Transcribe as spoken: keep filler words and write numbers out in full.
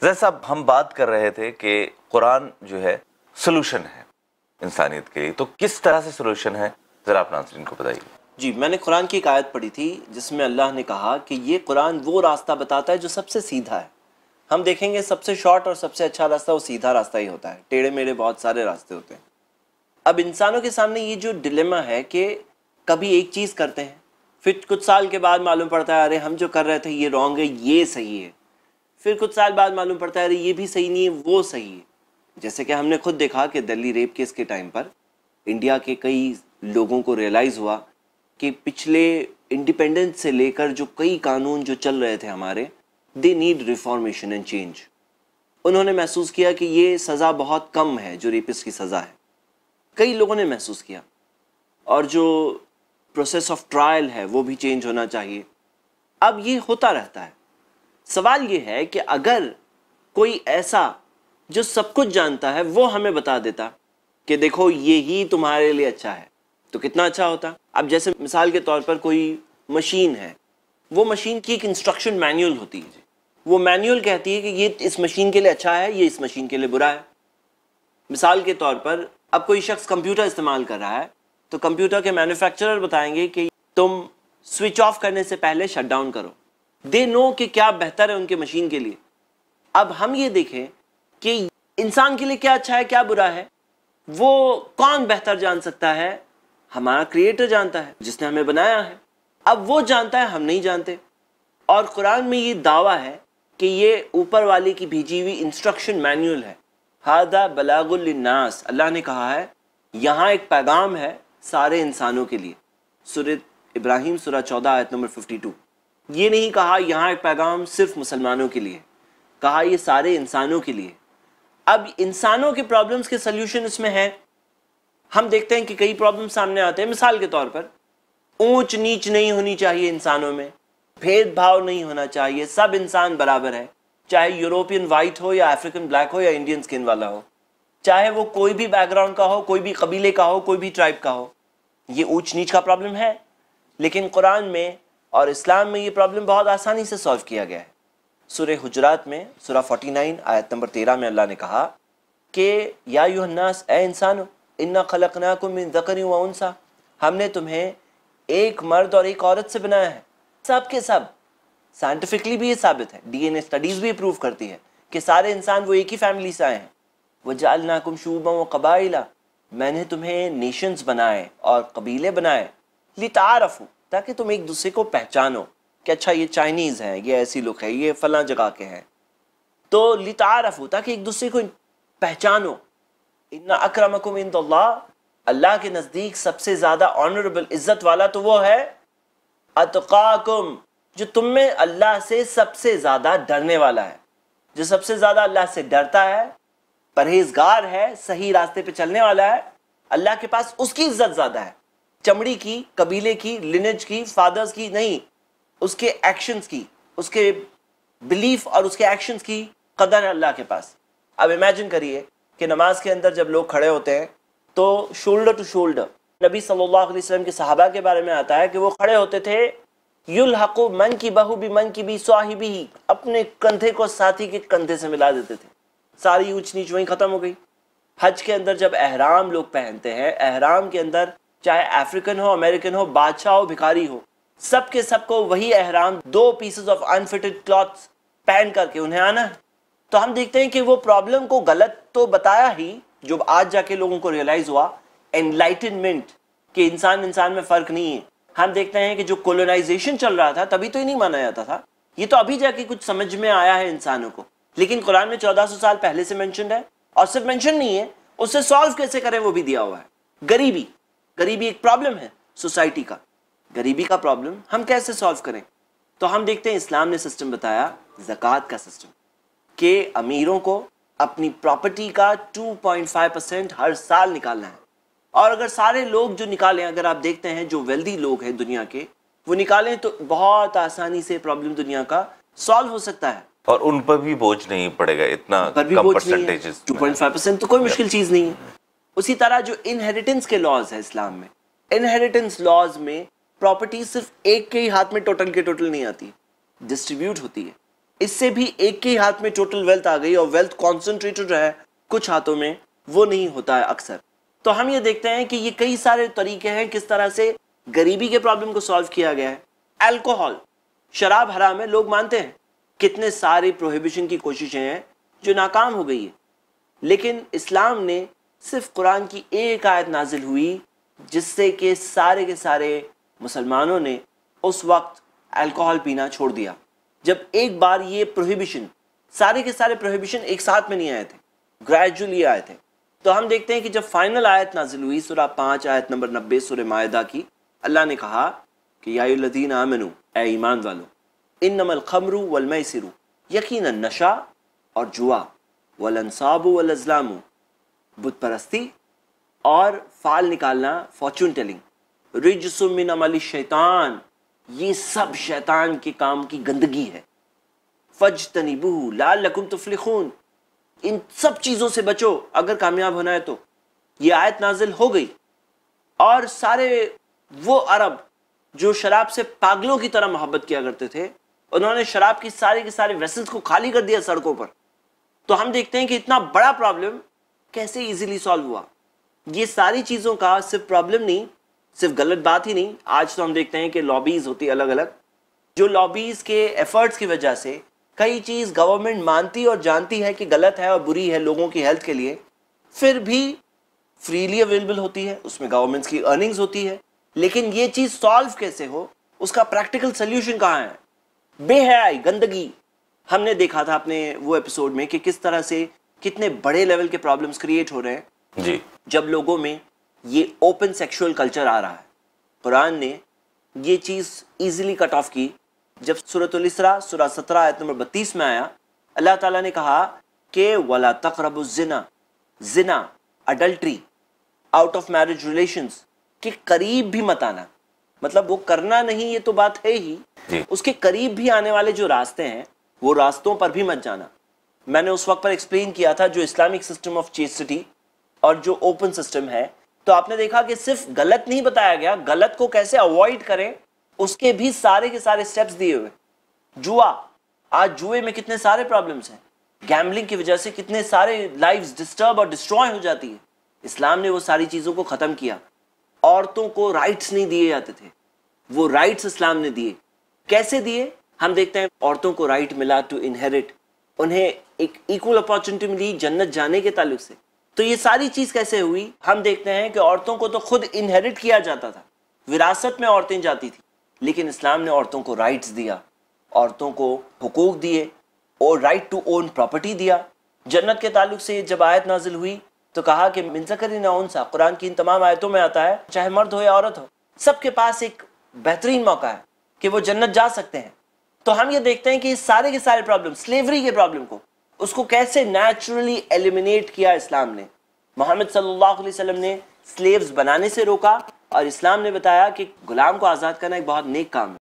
जैसा साहब हम बात कर रहे थे कि कुरान जो है सोल्यूशन है इंसानियत के लिए, तो किस तरह से सोल्यूशन है जरा आप नाज़रीन को बताइए। जी, मैंने कुरान की एक आयत पढ़ी थी जिसमें अल्लाह ने कहा कि ये कुरान वो रास्ता बताता है जो सबसे सीधा है। हम देखेंगे सबसे शॉर्ट और सबसे अच्छा रास्ता वो सीधा रास्ता ही होता है, टेढ़े मेढ़े बहुत सारे रास्ते होते हैं। अब इंसानों के सामने ये जो डिलेमा है कि कभी एक चीज़ करते हैं, फिर कुछ साल के बाद मालूम पड़ता है अरे हम जो कर रहे थे ये रॉन्ग है, ये सही है। फिर कुछ साल बाद मालूम पड़ता है अरे ये भी सही नहीं है, वो सही है। जैसे कि हमने खुद देखा कि दिल्ली रेप केस के टाइम पर इंडिया के कई लोगों को रियलाइज़ हुआ कि पिछले इंडिपेंडेंस से लेकर जो कई कानून जो चल रहे थे हमारे, they need reformation and change. उन्होंने महसूस किया कि ये सज़ा बहुत कम है जो रेपिस्ट की सज़ा है, कई लोगों ने महसूस किया। और जो प्रोसेस ऑफ ट्रायल है वो भी चेंज होना चाहिए। अब ये होता रहता है। सवाल ये है कि अगर कोई ऐसा जो सब कुछ जानता है वो हमें बता देता कि देखो ये ही तुम्हारे लिए अच्छा है, तो कितना अच्छा होता। अब जैसे मिसाल के तौर पर कोई मशीन है, वो मशीन की एक इंस्ट्रक्शन मैनुअल होती है। वो मैनुअल कहती है कि ये इस मशीन के लिए अच्छा है, ये इस मशीन के लिए बुरा है। मिसाल के तौर पर अब कोई शख्स कंप्यूटर इस्तेमाल कर रहा है तो कंप्यूटर के मैन्युफैक्चरर बताएंगे कि तुम स्विच ऑफ करने से पहले शट डाउन करो। दे नो कि क्या बेहतर है उनके मशीन के लिए। अब हम ये देखें कि इंसान के लिए क्या अच्छा है क्या बुरा है, वो कौन बेहतर जान सकता है? हमारा क्रिएटर जानता है जिसने हमें बनाया है। अब वो जानता है, हम नहीं जानते। और कुरान में ये दावा है कि ये ऊपर वाले की भेजी हुई इंस्ट्रक्शन मैनुअल है। हादा बलागुल लिन्नास, अल्लाह ने कहा है यहाँ एक पैगाम है सारे इंसानों के लिए। सूरह इब्राहिम सूरह चौदह आयत नंबर बावन। ये नहीं कहा यहाँ एक पैगाम सिर्फ मुसलमानों के लिए, कहा ये सारे इंसानों के लिए। अब इंसानों के प्रॉब्लम्स के सल्यूशन इसमें है। हम देखते हैं कि कई प्रॉब्लम सामने आते हैं। मिसाल के तौर पर ऊंच नीच नहीं होनी चाहिए इंसानों में, भेदभाव नहीं होना चाहिए, सब इंसान बराबर है, चाहे यूरोपियन वाइट हो या अफ्रीकन ब्लैक हो या इंडियन स्किन वाला हो, चाहे वो कोई भी बैकग्राउंड का हो, कोई भी कबीले का हो, कोई भी ट्राइब का हो। ये ऊंच नीच का प्रॉब्लम है, लेकिन कुरान में और इस्लाम में ये प्रॉब्लम बहुत आसानी से सॉल्व किया गया है। सूरह हुजरात में सूरह उनचास आयत नंबर तेरह में अल्लाह ने कहा कि या अय्युहन्नास, ए इंसानो, इन्ना खलकनाकुम मिन ज़करिन व उन्सा, हमने तुम्हें एक मर्द और एक औरत से बनाया है। सब के सब साइंटिफिकली भी ये साबित है, डीएनए स्टडीज भी प्रूव करती है कि सारे इंसान वो एक ही फैमिली से आए हैं। वजअलनाकुम शुअबन व क़बाइला, मैंने तुम्हें नेशंस बनाए और कबीले बनाए, लितारफू, ताकि तुम एक दूसरे को पहचानो कि अच्छा ये चाइनीज़ हैं, ये ऐसी लोग हैं, ये फलां जगह के हैं। तो लितारफू, ताकि एक दूसरे को पहचानो। इन्ना अक्रमकुम इंदल्लाह, अल्लाह के नज़दीक सबसे ज़्यादा ऑनरेबल इज़्ज़त वाला तो वो है अतकाकुम, जो तुम में अल्लाह से सबसे ज़्यादा डरने वाला है। जो सबसे ज़्यादा अल्लाह से डरता है, परहेजगार है, सही रास्ते पे चलने वाला है, अल्लाह के पास उसकी इज़्ज़त ज़्यादा है। चमड़ी की, कबीले की, लिनेज की, फादर्स की नहीं, उसके एक्शंस की, उसके बिलीफ और उसके एक्शंस की कदर है अल्लाह के पास। अब इमेजिन करिए कि नमाज के अंदर जब लोग खड़े होते हैं तो शोल्डर टू शोल्डर, नबी सल्लल्लाहु अलैहि वसल्लम के सहाबा के बारे में आता है कि वो खड़े होते थे, युलहक़ु मन की बहू भी मन की भी साहिबी, अपने कंधे को साथी के कंधे से मिला देते थे। सारी ऊंच नीच वहीं खत्म हो गई। हज के अंदर जब एहराम लोग पहनते हैं, एहराम के अंदर चाहे अफ्रीकन हो, अमेरिकन हो, बादशाह हो, भिखारी हो, सबके सबको वही एहराम, दो पीसेस ऑफ अनफिटेड क्लॉथ्स पहन करके उन्हें आना है। तो हम देखते हैं कि वो प्रॉब्लम को गलत तो बताया ही, जो आज जाके लोगों को रियलाइज हुआ, एनलाइटनमेंट, कि इंसान इंसान में फ़र्क नहीं है। हम देखते हैं कि जो कोलोनाइजेशन चल रहा था तभी तो ये नहीं माना जाता था, ये तो अभी जाके कुछ समझ में आया है इंसानों को। लेकिन कुरान में चौदह सौ साल पहले से मेंशन है, और सिर्फ मेंशन नहीं है, उससे सॉल्व कैसे करें वो भी दिया हुआ है। गरीबी, गरीबी एक प्रॉब्लम है सोसाइटी का। गरीबी का प्रॉब्लम हम कैसे सॉल्व करें? तो हम देखते हैं इस्लाम ने सिस्टम बताया, ज़कात का सिस्टम, कि अमीरों को अपनी प्रॉपर्टी का दो पॉइंट पाँच परसेंट हर साल निकालना है। और अगर सारे लोग जो निकालें, अगर आप देखते हैं जो वेल्दी लोग हैं दुनिया के, वो निकालें तो बहुत आसानी से प्रॉब्लम दुनिया का सॉल्व हो सकता है। और उन पर भी बोझ नहीं पड़ेगा इतना कम परसेंटेजेस। दो पॉइंट पाँच परसेंट तो कोई मुश्किल चीज़ नहीं है। उसी तरह जो इनहेरिटेंस के लॉज है इस्लाम में, इनहेरिटेंस लॉज में प्रॉपर्टी सिर्फ एक के ही हाथ में टोटल के टोटल नहीं आती, डिस्ट्रीब्यूट होती है। इससे भी एक के हाथ में टोटल वेल्थ आ गई और वेल्थ कॉन्सेंट्रेटेड रहा है कुछ हाथों में, वो नहीं होता है अक्सर। तो हम ये देखते हैं कि ये कई सारे तरीके हैं किस तरह से गरीबी के प्रॉब्लम को सॉल्व किया गया है। अल्कोहल, शराब हराम है, लोग मानते हैं, कितने सारे प्रोहिबिशन की कोशिशें हैं जो नाकाम हो गई है, लेकिन इस्लाम ने सिर्फ कुरान की एक आयत नाजिल हुई जिससे कि सारे के सारे मुसलमानों ने उस वक्त अल्कोहल पीना छोड़ दिया। जब एक बार ये प्रोहिबिशन, सारे के सारे प्रोहिबिशन एक साथ में नहीं आए थे, ग्रेजुअली आए थे। तो हम देखते हैं कि जब फाइनल आयत नाजिल हुई सूरह पाँच आयत नंबर नब्बे सूरह मायदा की, अल्लाह ने कहा कि या अय्युहल्लज़ीना आमनू, ए ईमान वालों, इन्नमल खम्रु वल मैसिरु, यकीनन नशा और जुआ, वल अंसाबु वल अज़लामु, बुत परस्ती और फाल निकालना, फॉर्चून टेलिंग, रिजसुम मिन अमलि शैतान, ये सब शैतान के काम की गंदगी है। फज्तनिबूहु लअल्लकुम तुफ्लिहून, इन सब चीजों से बचो अगर कामयाब होना है तो। ये आयत नाजिल हो गई और सारे वो अरब जो शराब से पागलों की तरह मोहब्बत किया करते थे, उन्होंने शराब की सारे के सारे वेसल्स को खाली कर दिया सड़कों पर। तो हम देखते हैं कि इतना बड़ा प्रॉब्लम कैसे इजीली सॉल्व हुआ। ये सारी चीजों का सिर्फ प्रॉब्लम नहीं, सिर्फ गलत बात ही नहीं, आज तो हम देखते हैं कि लॉबीज होती है अलग अलग, जो लॉबीज के एफर्ट्स की वजह से कई चीज गवर्नमेंट मानती और जानती है कि गलत है और बुरी है लोगों की हेल्थ के लिए, फिर भी फ्रीली अवेलेबल होती है, उसमें गवर्नमेंट्स की अर्निंग्स होती है। लेकिन ये चीज सॉल्व कैसे हो, उसका प्रैक्टिकल सोल्यूशन कहाँ है? बेहयाई, गंदगी। हमने देखा था अपने वो एपिसोड में कि किस तरह से कितने बड़े लेवल के प्रॉब्लम्स क्रिएट हो रहे हैं जी जब लोगों में ये ओपन सेक्सुअल कल्चर आ रहा है। कुरान ने ये चीज इजीली कट ऑफ की जब सूरतुल इसरा सूरह सत्रह आयत नंबर बत्तीस में आया। अल्लाह ताला ने कहा कि वला तक़रबुज़ ज़िना, जिना, adultery, out of marriage relations के करीब भी मत आना। मतलब वो करना नहीं, ये तो बात है ही, उसके करीब भी आने वाले जो रास्ते हैं वो रास्तों पर भी मत जाना। मैंने उस वक्त पर एक्सप्लेन किया था जो इस्लामिक सिस्टम ऑफ चेस्टिटी और जो ओपन सिस्टम है, तो आपने देखा कि सिर्फ गलत नहीं बताया गया, गलत को कैसे अवॉइड करें उसके भी सारे के सारे स्टेप्स दिए हुए। जुआ, आज जुए में कितने सारे प्रॉब्लम्स हैं, गैम्बलिंग की वजह से कितने सारे लाइव्स डिस्टर्ब और डिस्ट्रॉय हो जाती है। इस्लाम ने वो सारी चीजों को खत्म किया। औरतों को राइट्स नहीं दिए जाते थे, वो राइट्स इस्लाम ने दिए। कैसे दिए? हम देखते हैं औरतों को राइट मिला टू इनहेरिट, उन्हें एक इक्वल अपॉर्चुनिटी मिली जन्नत जाने के ताल्लुक से। तो ये सारी चीज कैसे हुई? हम देखते हैं कि औरतों को तो खुद इनहेरिट किया जाता था, विरासत में औरतें जाती थी, लेकिन इस्लाम ने औरतों को राइट्स दिया, औरतों को हुकूक दिए और राइट टू ओन प्रॉपर्टी दिया। जन्नत के ताल्लुक से जब आयत नाजिल हुई तो कहा कि मिन ज़करिन औ उन्सा, कुरान की इन तमाम आयतों में आता है, चाहे मर्द हो या औरत हो, सबके पास एक बेहतरीन मौका है कि वो जन्नत जा सकते हैं। तो हम ये देखते हैं कि इस सारे के सारे प्रॉब्लम, स्लेवरी के प्रॉब्लम को, उसको कैसे नेचुरली एलिमिनेट किया इस्लाम ने। मोहम्मद सल्लल्लाहु अलैहि वसल्लम ने स्लेव्स बनाने से रोका और इस्लाम ने बताया कि गुलाम को आज़ाद करना एक बहुत नेक काम है।